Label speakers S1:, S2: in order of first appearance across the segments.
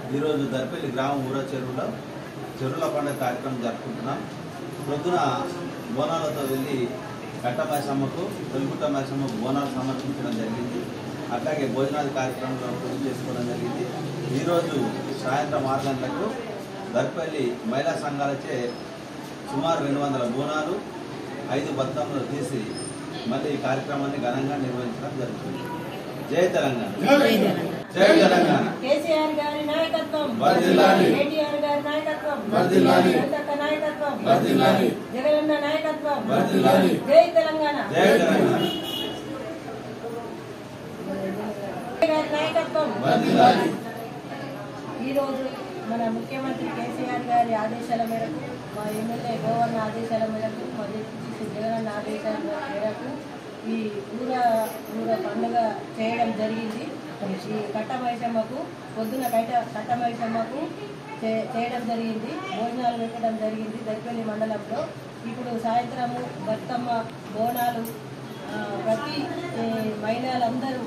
S1: ఈరోజు దర్పల్లి గ్రామం ఊర చెరువుల పండుగ కార్యక్రమం జరుపుకుంటున్నాం. ప్రొద్దున బోనాలతో వెళ్ళి కట్ట మైసమ్మకు తొలిగుట్ట మైసమ్మకు బోనాలు సమర్పించడం జరిగింది. అట్లాగే భోజనాది కార్యక్రమంలో పూజ చేసుకోవడం జరిగింది. ఈరోజు సాయంత్రం 6 గంటలకు దర్పల్లి మహిళా సంఘాలచే సుమారు 200 బోనాలు 5 బతుకమ్మలు తీసి మళ్ళీ ఈ కార్యక్రమాన్ని ఘనంగా నిర్వహించడం జరుగుతుంది. జై తెలంగాణ, జై తెలంగాణ.
S2: కేసీఆర్ గారి నాయకత్వం
S1: వర్ధిల్లాలి,
S2: కేటీఆర్ గారి నాయకత్వం
S1: వర్ధిల్లాలి,
S2: నాయకత్వం
S1: వర్ధిల్లాలి,
S2: జగనన్న నాయకత్వం
S1: వర్ధిల్లాలి.
S2: జై తెలంగాణ,
S1: జై తెలంగాణ.
S2: నాయకత్వం
S1: వర్ధిల్లాలి.
S2: ఈరోజు మన ముఖ్యమంత్రి కేసీఆర్ గారి ఆదేశాల మేరకు, మా ఎమ్మెల్యే గోవర్ణ ఆదేశాల మేరకు, మా డిప్యూటీ జగనన్న ఆదేశాల మేరకు ఈ ఊర పండుగ చేయడం జరిగింది. ఈ కట్ట మైసమ్మకు పొద్దున కట్ట మైసమ్మకు చేయడం జరిగింది. భోజనాలు పెట్టడం జరిగింది దర్పల్లి మండలంలో. ఇప్పుడు సాయంత్రము బతుకమ్మ బోనాలు ప్రతి మహిళలందరూ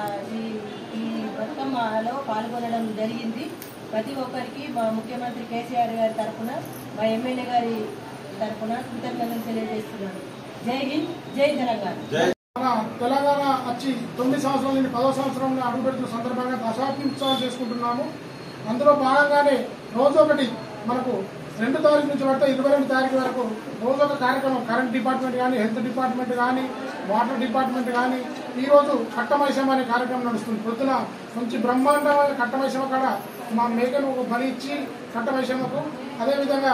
S2: ఈ బతుకమ్మలో పాల్గొనడం జరిగింది. ప్రతి ఒక్కరికి మా ముఖ్యమంత్రి కేసీఆర్ గారి తరఫున, మా ఎమ్మెల్యే గారి తరఫున కృతజ్ఞతలు తెలియజేస్తున్నాను. జై హింద్, జై తెలంగాణ.
S3: తెలంగాణ వచ్చి 9 సంవత్సరాల నుండి 10వ సంవత్సరంలో అడుగుపెడుతున్న సందర్భంగా దశాబ్ది ఉత్సవాలు చేసుకుంటున్నాము. అందులో భాగంగానే రోజు ఒకటి మనకు 2 తారీఖు నుంచి పడితే 22 తారీఖు వరకు రోజు ఒక కార్యక్రమం కరెంట్ డిపార్ట్మెంట్ కానీ, హెల్త్ డిపార్ట్మెంట్ కానీ, వాటర్ డిపార్ట్మెంట్ కానీ ఈరోజు కట్టమైసమ్మ అనే కార్యక్రమం నడుస్తుంది. పొద్దున మంచి బ్రహ్మాండమైన కట్టమైసమ్మ కాడ మా మేకను బలి ఇచ్చి కట్టమైసమ్మకు, అదేవిధంగా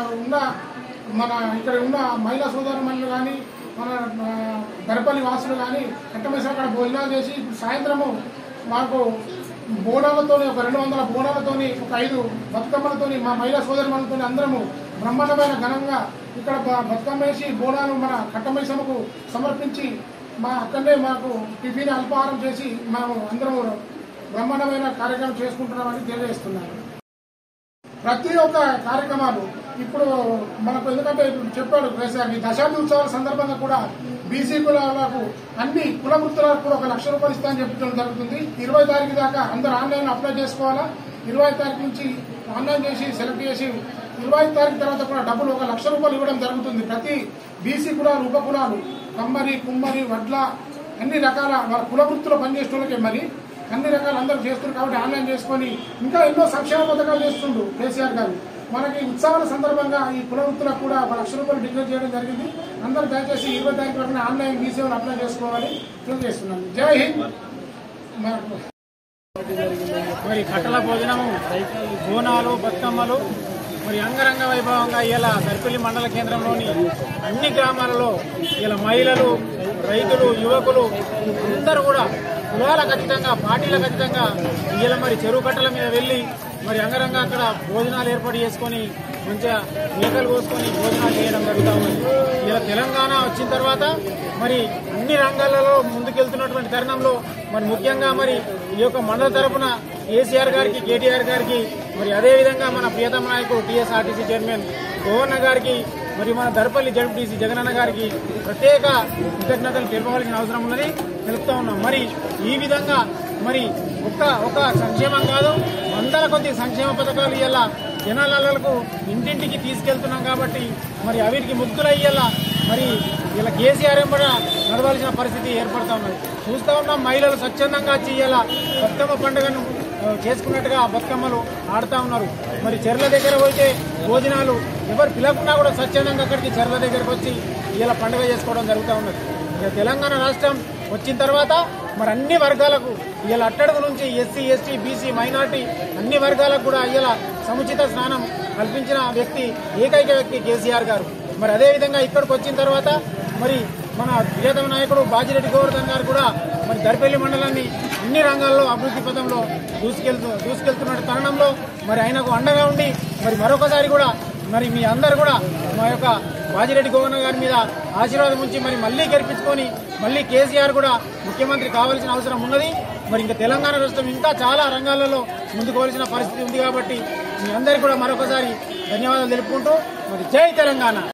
S3: మన ఇక్కడ ఉన్న మహిళా సోదరుమణులు కానీ, మన దర్పల్లి వాసులు కానీ కట్టమైసమ్మ కాడ భోజనాలు చేసి ఇప్పుడు సాయంత్రము మాకు బోనాలతోని ఒక 200 బోనాలతోని ఒక 5 బతుకమ్మలతోని మా మహిళా సోదరుమణులతోని అందరము బ్రహ్మాండమైన ఘనంగా ఇక్కడ బతుకమ్మ వేసి బోనాలు మన కట్టమైసమ్మకు సమర్పించి అక్కడనే మాకు టిఫిన్ అల్పాహారం చేసి మేము అందరము బ్రహ్మాండమైన కార్యక్రమం చేసుకుంటున్నామని తెలియజేస్తున్నాను. ప్రతి ఒక్క కార్యక్రమాలు ఇప్పుడు మనకు, ఎందుకంటే ఇప్పుడు చెప్పాడు కేసీఆర్, ఈ దశాబ్ది ఉత్సవాల సందర్భంగా కూడా బీసీ కులాలకు అన్ని కుల వృత్తులకు కూడా 1 లక్ష రూపాయలు ఇస్తామని చెప్పడం జరుగుతుంది. 20 తారీఖు దాకా అందరూ ఆన్లైన్ అప్లై చేసుకోవాలా. 20 తారీఖు నుంచి ఆన్లైన్ చేసి సెలెక్ట్ చేసి 20 తారీఖు తర్వాత కూడా డబ్బులు 1 లక్ష రూపాయలు ఇవ్వడం జరుగుతుంది. ప్రతి బీసీ కులాలు, ఉప కులాలు, కమ్మరి, కుమ్మరి, వడ్ల అన్ని రకాల వాళ్ళ కుల వృత్తులు పనిచేస్తున్నకే మరి అన్ని రకాలు అందరూ చేస్తున్నారు. కాబట్టి ఆన్లైన్ చేసుకొని ఇంకా ఎన్నో సంక్షేమ పథకాలు చేస్తుండ్రు కేసీఆర్ గారు. మనకి ఉత్సవాల సందర్భంగా ఈ కుల వృత్తులకు కూడా 1 లక్ష రూపాయలు డిక్లేర్ చేయడం జరిగింది. అందరూ దయచేసి 20 తారీఖు వరకు ఆన్లైన్ మీ సేవలు అప్లై చేసుకోవాలని తెలియజేస్తున్నాను. జై హింద్.
S4: మరి కట్టల భోజనము, బోనాలు, బతుకమ్మలు మరి అంగరంగ వైభవంగా ఇలా దర్పల్లి మండల కేంద్రంలోని అన్ని గ్రామాలలో ఇలా మహిళలు, రైతులు, యువకులు అందరూ కూడా కులాలకు ఖచ్చితంగా, పార్టీలకు ఖచ్చితంగా ఇలా మరి చెరువు కట్టల మీద వెళ్లి మరి అంగరంగ అక్కడ భోజనాలు ఏర్పాటు చేసుకుని మంచిగా మేకలు కోసుకొని భోజనాలు చేయడం జరుగుతూ ఉంది. ఇలా తెలంగాణ వచ్చిన తర్వాత మరి అన్ని రంగాలలో ముందుకెళ్తున్నటువంటి తరుణంలో మరి ముఖ్యంగా మరి ఈ యొక్క మండల తరఫున కేసీఆర్ గారికి, కేటీఆర్ గారికి, మరి అదేవిధంగా మన ప్రియతమ నాయకుడు టీఎస్ఆర్టీసీ చైర్మన్ గోవర్ణ గారికి, మరి మన దర్పల్లి జడ్పీటీసీ జగనన్న గారికి ప్రత్యేక కృతజ్ఞతలు తెలుపవలసిన అవసరం ఉన్నది తెలుపుతా ఉన్నాం. మరి ఈ విధంగా మరి ఒక సంక్షేమం కాదు, 100 కొద్ది సంక్షేమ పథకాలు ఇలా జనాలకు ఇంటింటికి తీసుకెళ్తున్నాం. కాబట్టి మరి అవిటికి ముగ్గులయ్యేలా మరి ఇలా కేసీఆర్ ఎంబడ నడవాల్సిన పరిస్థితి ఏర్పడతా ఉన్నది. చూస్తూ ఉన్నాం, మహిళలు స్వచ్ఛందంగా వచ్చి ఇలా బతుకమ్మ పండుగను చేసుకున్నట్టుగా బతుకమ్మలు ఆడుతూ ఉన్నారు. మరి చెర్ల దగ్గర పోతే భోజనాలు ఎవరు పిలవకుండా కూడా స్వచ్ఛందంగా అక్కడికి చెర్ల దగ్గరకు వచ్చి ఇలా పండుగ చేసుకోవడం జరుగుతూ ఉన్నది. ఇక తెలంగాణ రాష్ట్రం వచ్చిన తర్వాత మరి అన్ని వర్గాలకు ఇలా అట్టడుగు నుంచి ఎస్సీ, ఎస్టీ, బీసీ, మైనార్టీ అన్ని వర్గాలకు కూడా ఇలా సముచిత స్నానం కల్పించిన ఏకైక వ్యక్తి కేసీఆర్ గారు. మరి అదేవిధంగా ఇక్కడికి వచ్చిన తర్వాత మరి మన ప్రియతమ నాయకుడు బాజిరెడ్డి గోవర్ధన్ గారు కూడా మరి దర్పల్లి మండలాన్ని అన్ని రంగాల్లో అభివృద్ధి పథంలో దూసుకెళ్తున్న తరుణంలో మరి ఆయనకు అండగా ఉండి మరి మరొకసారి కూడా మరి మీ అందరు కూడా మా యొక్క బాజిరెడ్డి గోవర్ధన్ గారి మీద ఆశీర్వాదం ఉంచి మరి మళ్లీ గెలిపించుకొని మళ్లీ కేసీఆర్ కూడా ముఖ్యమంత్రి కావాల్సిన అవసరం ఉన్నది. మరి ఇంకా తెలంగాణ రాష్ట్రం ఇంకా చాలా రంగాలలో ముందుకోవాల్సిన పరిస్థితి ఉంది. కాబట్టి మీ అందరికీ కూడా మరొకసారి ధన్యవాదాలు తెలుపుకుంటూ మరి జై తెలంగాణ.